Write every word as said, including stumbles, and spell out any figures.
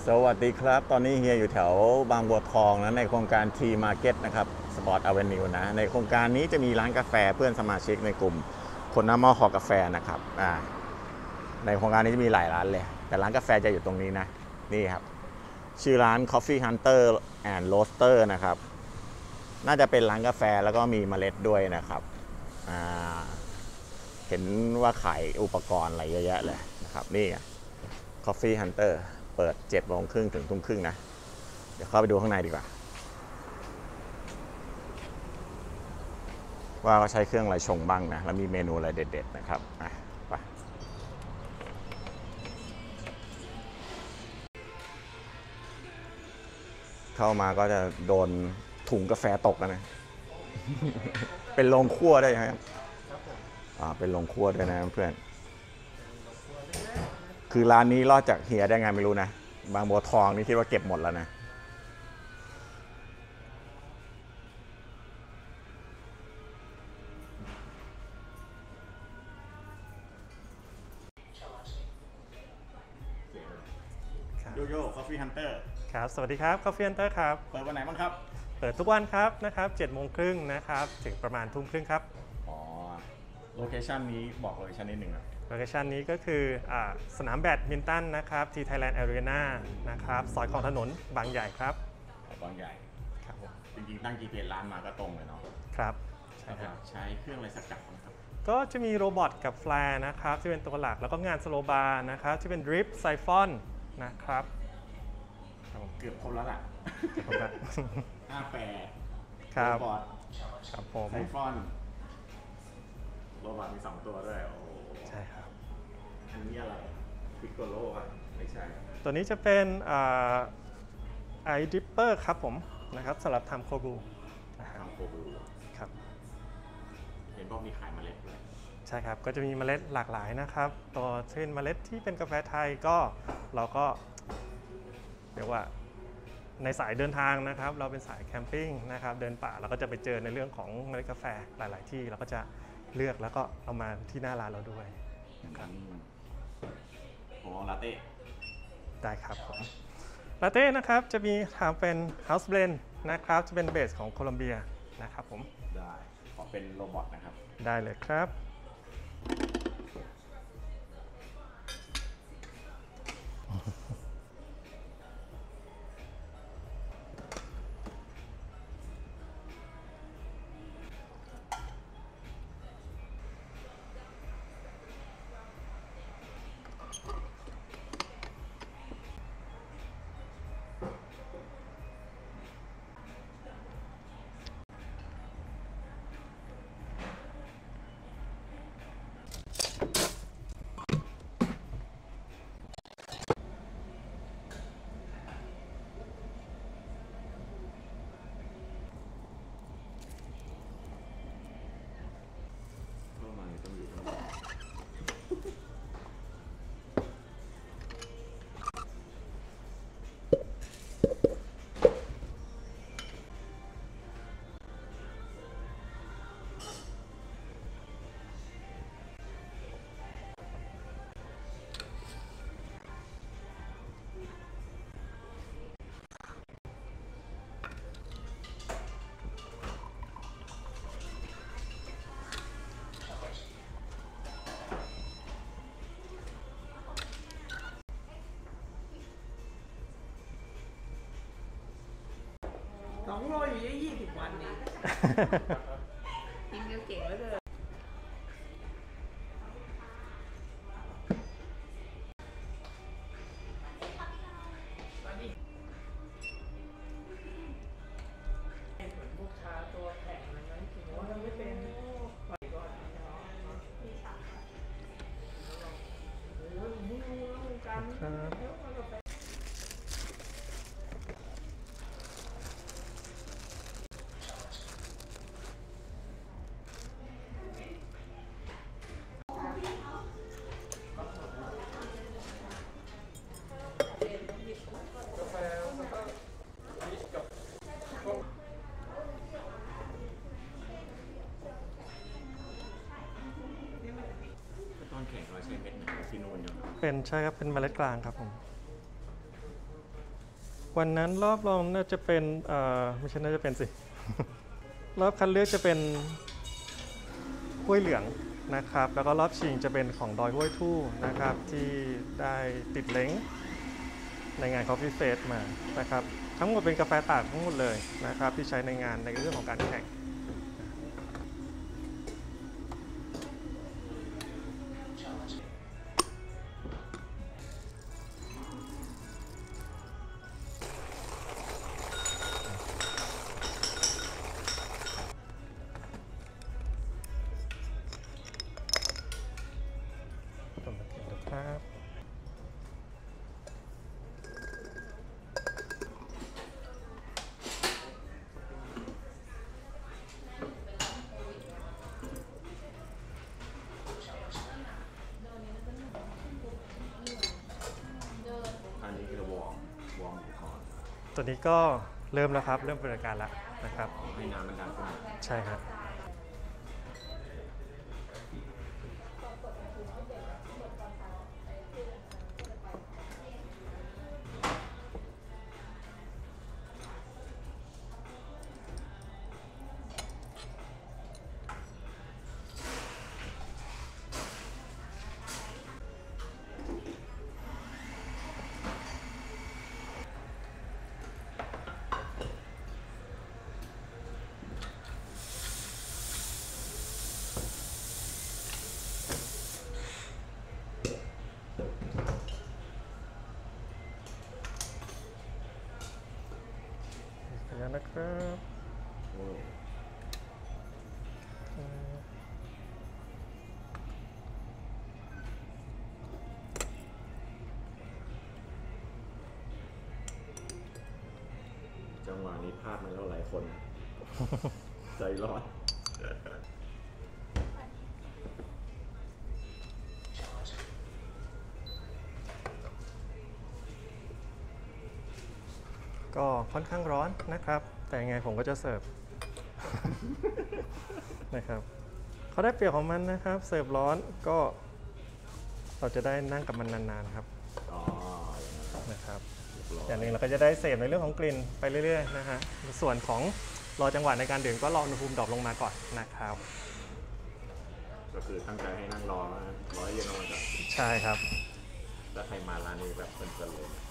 สวัสดีครับตอนนี้เฮียอยู่แถวบางบัวทองนะในโครงการทีมาร์เก็ตนะครับสปอร์ตอเวนิวนะในโครงการนี้จะมีร้านกาแฟเพื่อนสมาชิกในกลุ่มคนน้ำมอคอกาแฟนะครับอ่าในโครงการนี้จะมีหลายร้านเลยแต่ร้านกาแฟจะอยู่ตรงนี้นะนี่ครับชื่อร้าน Coffee Hunter and Roaster นะครับน่าจะเป็นร้านกาแฟแล้วก็มีเมล็ดด้วยนะครับอ่าเห็นว่าขายอุปกรณ์อะไรเยอะแยะเลยนะครับนี่ Coffee Hunter เปิดเจ็ดโมงครึ่งถึงทุ่มครึ่งนะเดี๋ยวเข้าไปดูข้างในดีกว่าว่าเขาใช้เครื่องอะไรชงบ้างนะแล้วมีเมนูอะไรเด็ดๆนะครับอ่ะไปเข้ามาก็จะโดนถุงกาแฟตกแล้วนะ เป็นโรงคั่วได้ไหมครับอ่าเป็นโรงคั่วด้วยนะเพื่อนคือร้านนี้รอดจากเฮียได้ไงไม่รู้นะบางบัวทองนี่คิดว่าเก็บหมดแล้วนะโยโย่ Coffee Hunter ครับสวัสดีครับ Coffee Hunter ครับเปิดวันไหนบ้างครับเปิดทุกวันครับนะครับเจ็ดโมงครึ่งนะครับถึงประมาณทุ่มครึ่งครับอ๋อโลเคชันนี้บอกโลเคชันนิดหนึ่งนะโลเคชันนี้ก็คืออสนามแบดมินตันนะครับที่ Thailand Arena นะครับซอยของถนนบางใหญ่ครับบางใหญ่ครับผมจริงๆตั้ง จี พี เอส ร้านมาก็ตรงเลยเนาะครับใช่ครับใช้เครื่องอะไรสกัดบ้างครับก็จะมีโรบอทกับแฟร์นะครับที่เป็นตัวหลักแล้วก็งานสโลบาร์นะครับที่เป็นดริปไซฟอนนะครับเกือบครบแล้วล่ะห้าแปดครับโรบอทครับผมไซฟอนโรบอทมีสองตัวด้วยโอ้ใช่ครับอันนี้อะไรพิกโกโลอ่ะไม่ใช่ตัวนี้จะเป็นไอดริปเปอร์ครับผมนะครับสำหรับทำโคบูทำโคบูครับเห็นบอกมีขายเมล็ดด้วยใช่ครับก็จะมีเมล็ดหลากหลายนะครับตัวเช่นเมล็ดที่เป็นกาแฟไทยก็เราก็เรียกว่าในสายเดินทางนะครับเราเป็นสายแคมปิ้งนะครับเดินป่าเราก็จะไปเจอในเรื่องของเมล็ดกาแฟหลายๆที่เราก็จะเลือกแล้วก็เอามาที่หน้าร้านเราด้วยนะครับผมลาเต้ได้ครับผมลาเต้นะครับจะมีทำเป็น House Blend นะครับจะเป็นเบสของโคลัมเบียนะครับผมได้ขอเป็นโรบอทนะครับได้เลยครับสองโลอยู่ได้ยี่สิบวันนี่กินกันเก่งแล้วเลยเหมือนพวกชาตัวแข็งอะไรนั้นถึงว่ามันไม่เป็นไปก่อนเนาะมีฉากโอ้ยมึงรู้กันต้นแข็งเราใช้เม็ดที่นู่นอยู่เป็นใช่ครับเป็นเมล็ดกลางครับผมวันนั้นรอบรองน่าจะเป็นเอ่อไม่ใช่น่าจะเป็นสิ รอบคัดเลือกจะเป็นห้วยเหลืองนะครับ แล้วก็รอบชิงจะเป็นของดอยห้วยทู่นะครับที่ได้ติดเล้งในงาน Coffee Fest มานะครับ ทั้งหมดเป็นกาแฟตากทั้งหมดเลยนะครับที่ใช้ในงานในเรื่องของการแข่ง ต่อมาถึงแล้วครับอันนี้คือวอร์มวอร์มก่อนตัวนี้ก็เริ่มแล้วครับ เริ่มเป็นรายการแล้วนะครับให้น้ำมันดันขึ้นมาใช่ครับ ขออนุญาตนะครับโอ้ จังหวะนี้พลาดมาแล้วหลายคน ใจร้อนก็ค่อนข้างร้อนนะครับ แต่ยังไงผมก็จะเสิร์ฟ นะครับเขาได้เปรียบของมันนะครับ เสิร์ฟร้อนก็เราจะได้นั่งกับมันนานๆครับอ๋อ อย่างนั้นนะครับเรียบร้อยอย่างหนึ่งเราก็จะได้เสพในเรื่องของกลิ่นไปเรื่อยๆนะฮะส่วนของรอจังหวะในการดื่มก็รออุณหภูมิดรอปลงมาก่อนนะครับก็คือตั้งใจให้นั่งรอนะรอให้เย็นลงมาก่อนใช่ครับถ้าใครมาร้านนี้แบบเพลินๆเลย